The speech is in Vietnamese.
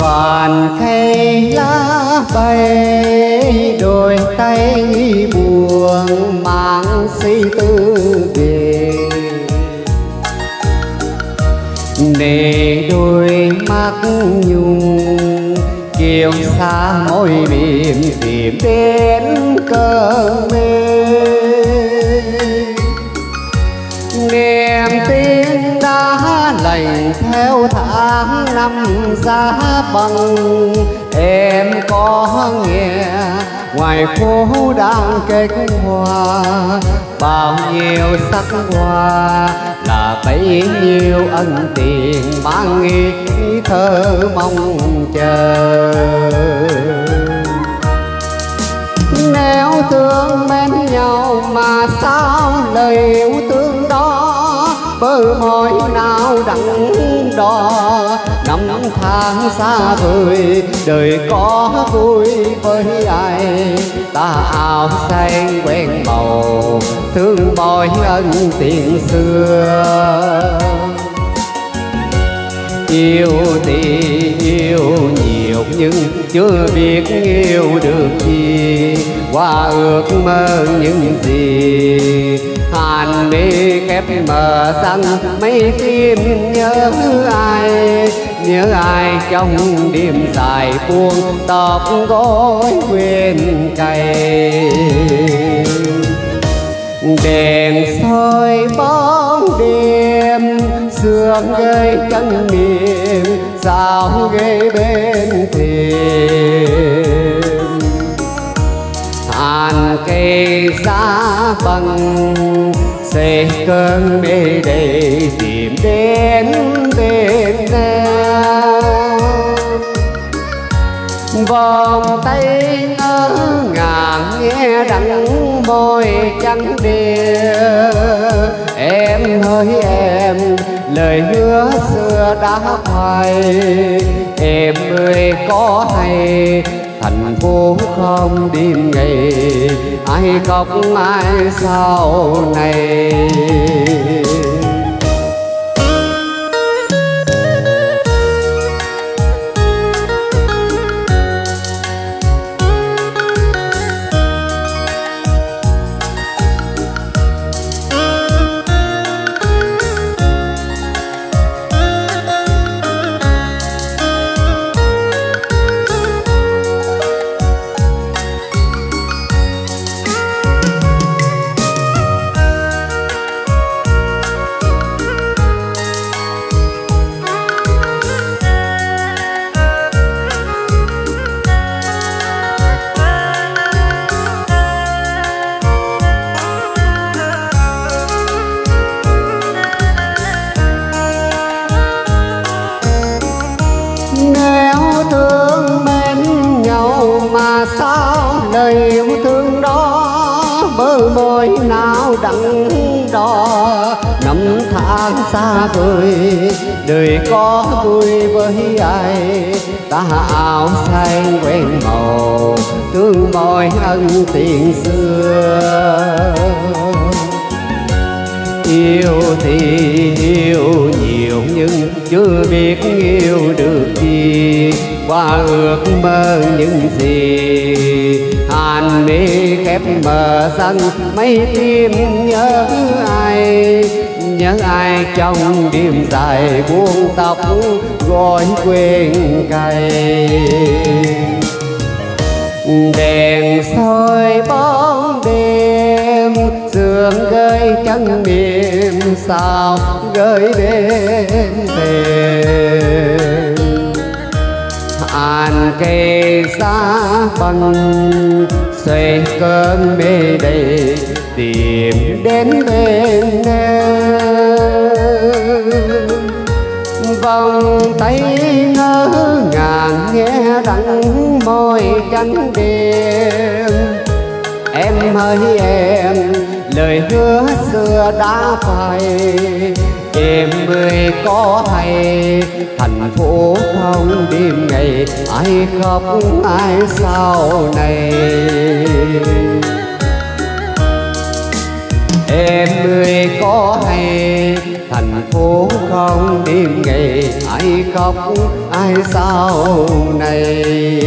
đoàn cây lá bay, đôi tay buồn mang suy tư về. Để đôi mắt nhung kiêu xa môi mềm tìm đến cơn mê. Niềm tin đã lành theo tháng năm giá băng, em có nghe ngoài phố đang kết hoa, bao nhiêu sắc hoa là bấy nhiêu ân tình mang nghi thơ mong chờ. Nếu thương mến nhau mà sao lời yêu thương đó bờ môi nào đắng đo. Năm tháng xa vời đời có vui với ai, ta áo xanh quen màu thương mối ân tình xưa. Yêu thì yêu nhiều nhưng chưa biết yêu được gì, qua ước mơ những gì. Hàn mi khép mờ răng mấy tim nhớ ai trong đêm dài buông tóc gối quên cày. Đèn soi bóng đêm sương gây chân miền sao gây bên thềm. Hàn cây giá băng xây cơn mê để tìm đến bên em. Vòng tay ngỡ ngàng nghe đắng môi trắng đê. Em hỡi em lời hứa xưa đã phai, em ơi có hay thành phố không đêm ngày, ai khóc ai sau này. Sao lời yêu thương đó bờ môi nào đắng đo. Năm tháng xa vời đời có vui với ai, ta áo xanh quen màu thương môi ân tình xưa. Yêu thì yêu nhiều nhưng chưa biết yêu được gì, qua ước mơ những gì. Hàn mi khép mờ răng mấy tim nhớ ai trong đêm dài buông tóc gối quên cày. Đèn soi bóng đêm sương gây chân mềm sao gửi bên thềm. Hàn cây giá băng xoay cơn mê đầy tìm đến bên em. Vòng tay ngỡ ngàng nghe đắng môi trắng đêm. Em ơi em lời hứa xưa đã phai, em ơi có hay thành phố không đêm ngày, ai khóc ai sau này. Em ơi có hay thành phố không đêm ngày ai khóc ai sau này.